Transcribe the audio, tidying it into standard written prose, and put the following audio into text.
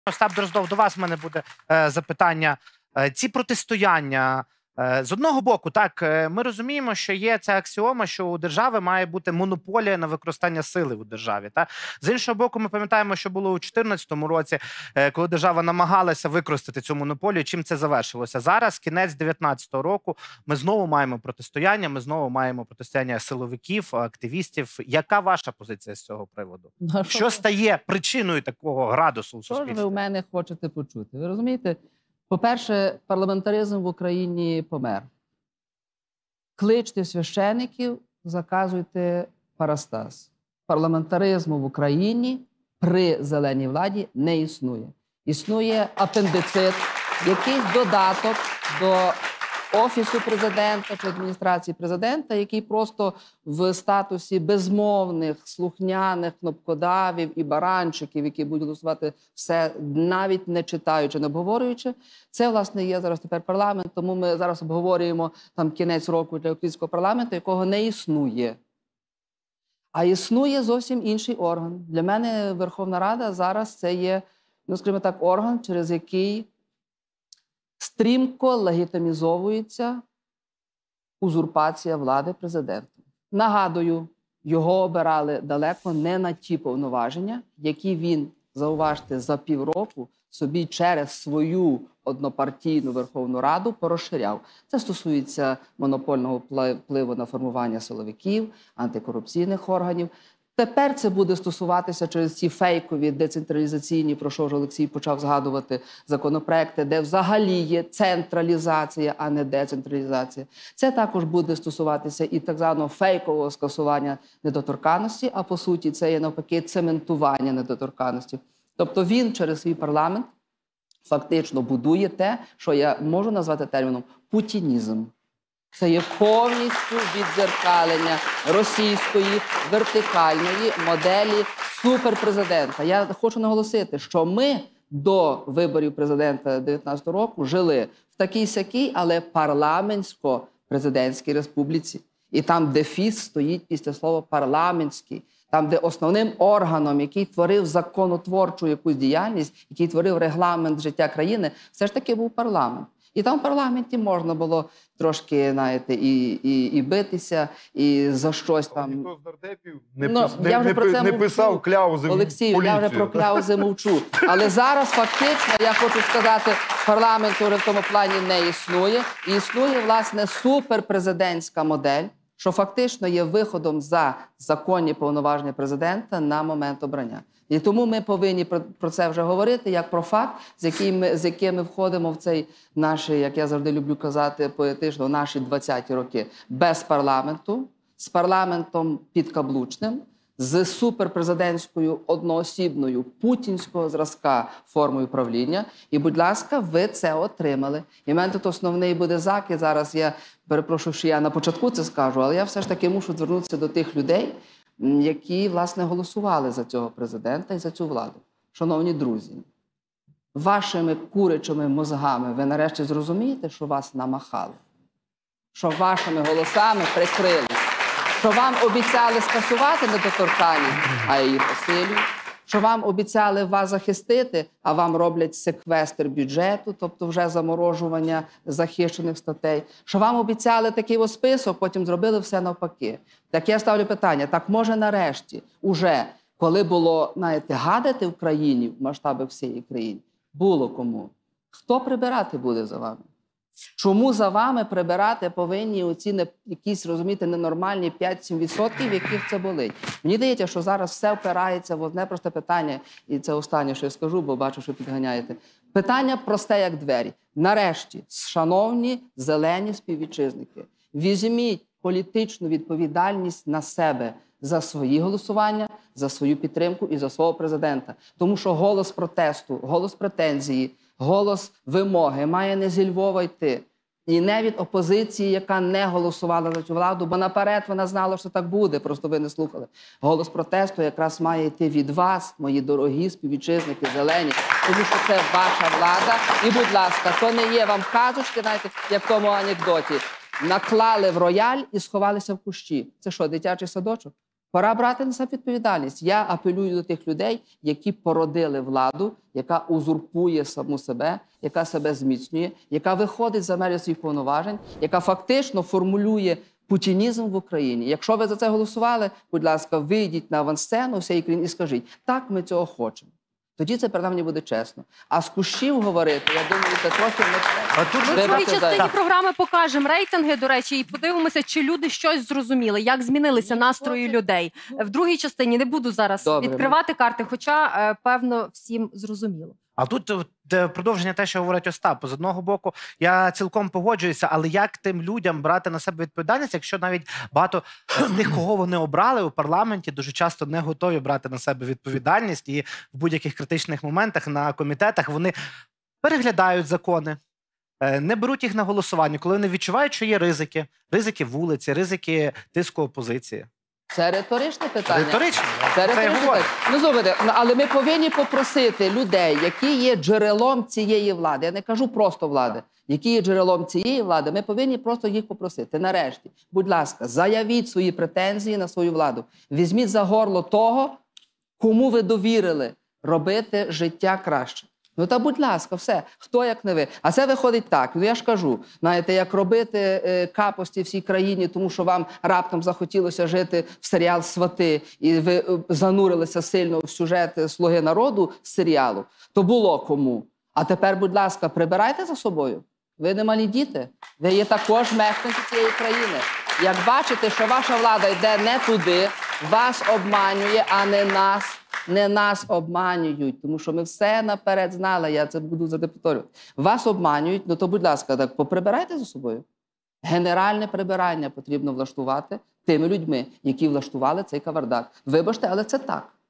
Остап Дроздов, до вас в мене буде запитання. Ці протистояння, з одного боку, так, ми розуміємо, що є ця аксіома, що у держави має бути монополія на використання сили у державі. Так? З іншого боку, ми пам'ятаємо, що було у 2014 році, коли держава намагалася використати цю монополію, чим це завершилося. Зараз, кінець 2019 року, ми знову маємо протистояння, ми знову маємо протистояння силовиків, активістів. Яка ваша позиція з цього приводу? Що стає причиною такого градусу у суспільстві? Що ж ви у мене хочете почути? Ви розумієте? По-перше, парламентаризм в Україні помер. Кличте священиків, заказуйте парастаз. Парламентаризму в Україні при зеленій владі не існує. Існує апендицит, якийсь додаток до Офісу президента чи адміністрації президента, який просто в статусі безмовних, слухняних кнопкодавів і баранчиків, які будуть голосувати все, навіть не читаючи, не обговорюючи. Це, власне, є зараз тепер парламент, тому ми зараз обговорюємо там кінець року для українського парламенту, якого не існує. А існує зовсім інший орган. Для мене Верховна Рада зараз це є, ну, скажімо так, орган, через який стрімко легітимізовується узурпація влади президентом. Нагадую, його обирали далеко не на ті повноваження, які він, зауважте, за півроку собі через свою однопартійну Верховну Раду порозширяв. Це стосується монопольного впливу на формування силовиків, антикорупційних органів. Тепер це буде стосуватися через ці фейкові, децентралізаційні, про що ж Олексій почав згадувати, законопроекти, де взагалі є централізація, а не децентралізація. Це також буде стосуватися і так званого фейкового скасування недоторканності, а по суті це є навпаки цементування недоторканності. Тобто він через свій парламент фактично будує те, що я можу назвати терміном путінізм. Це є повністю віддзеркалення російської вертикальної моделі суперпрезидента. Я хочу наголосити, що ми до виборів президента 2019 року жили в такій-сякій, але парламентсько-президентській республіці. І там дефіс стоїть після слова «парламентський». Там, де основним органом, який творив законотворчу якусь діяльність, який творив регламент життя країни, все ж таки був парламент. І там в парламенті можна було трошки, знаєте, і битися, і за щось там. Ніхто з нардепів не писав кляузи в поліцію. Олексію, я вже про кляузи мовчу. Але зараз фактично, я хочу сказати, парламенту в тому плані не існує. І існує, власне, суперпрезидентська модель, що фактично є виходом за законні повноваження президента на момент обрання. І тому ми повинні про це вже говорити, як про факт, з яким ми входимо в цей наші, як я завжди люблю казати поетично, наші 20-ті роки без парламенту, з парламентом підкаблучним, з суперпрезидентською одноосібною путінського зразка формою правління. І, будь ласка, ви це отримали. І в мене тут основний буде закид. Зараз я перепрошую, що я на початку це скажу, але я все ж таки мушу звернутися до тих людей, які, власне, голосували за цього президента і за цю владу. Шановні друзі, вашими курячими мозгами ви нарешті зрозумієте, що вас намахали? Що вашими голосами прикрили? Що вам обіцяли скасувати недоторканність, а її посилюють? Що вам обіцяли вас захистити, а вам роблять секвестр бюджету, тобто вже заморожування захищених статей? Що вам обіцяли такий ось список, потім зробили все навпаки? Так я ставлю питання, так може нарешті, уже, коли було, знаєте, гадати в країні, в масштабах всієї країни, було кому? Хто прибирати буде за вами? Чому за вами прибирати повинні оці якісь, розумієте, ненормальні 5-7%, яких це болить? Мені здається, що зараз все впирається в одне просте питання, і це останнє, що я скажу, бо бачу, що підганяєте. Питання просте, як двері. Нарешті, шановні зелені співвітчизники, візьміть політичну відповідальність на себе за свої голосування, за свою підтримку і за свого президента. Тому що голос протесту, голос претензії, голос вимоги має не зі Львова йти. І не від опозиції, яка не голосувала за цю владу, бо наперед вона знала, що так буде, просто ви не слухали. Голос протесту якраз має йти від вас, мої дорогі співвітчизники зелені, тому що це ваша влада. І, будь ласка, то не є вам казочки, знаєте, як в тому анекдоті. Наклали в рояль і сховалися в кущі. Це що, дитячий садочок? Пора брати на себе відповідальність. Я апелюю до тих людей, які породили владу, яка узурпує саму себе, яка себе зміцнює, яка виходить за межі своїх повноважень, яка фактично формулює путінізм в Україні. Якщо ви за це голосували, будь ласка, вийдіть на авансцену всієї країни і скажіть, так, ми цього хочемо. Тоді це, принаймні, буде чесно. А з кущів говорити, я думаю, це трохи не чесно. Ми в другій частині програми покажемо рейтинги, до речі, і подивимося, чи люди щось зрозуміли, як змінилися настрої людей. В другій частині не буду зараз відкривати карти, хоча, певно, всім зрозуміло. А тут продовження те, що говорить Остап. З одного боку, я цілком погоджуюся, але як тим людям брати на себе відповідальність, якщо навіть багато з них, кого вони обрали у парламенті, дуже часто не готові брати на себе відповідальність, і в будь-яких критичних моментах на комітетах вони переглядають закони, не беруть їх на голосування, коли вони відчувають, що є ризики вулиці, ризики тиску опозиції. Це риторичне питання. Риторичне. Це риторичне питання. Ну, слухайте, але ми повинні попросити людей, які є джерелом цієї влади. Я не кажу просто влади. Які є джерелом цієї влади, ми повинні просто їх попросити. Нарешті, будь ласка, заявіть свої претензії на свою владу. Візьміть за горло того, кому ви довірили робити життя краще. Ну, та, будь ласка, все. Хто, як не ви. А це виходить так. Ну, я ж кажу, знаєте, як робити капості всій країні, тому що вам раптом захотілося жити в серіал «Свати», і ви занурилися сильно в сюжет «Слуги народу» з серіалу, то було кому. А тепер, будь ласка, прибирайте за собою. Ви не малі діти. Ви є також мешканці цієї країни. Як бачите, що ваша влада йде не туди, вас обманює, а не нас обманюють, тому що ми все наперед знали, я це буду завжди повторювати. Вас обманюють, ну то, будь ласка, так поприбирайте за собою. Генеральне прибирання потрібно влаштувати тими людьми, які влаштували цей кавардак. Вибачте, але це так.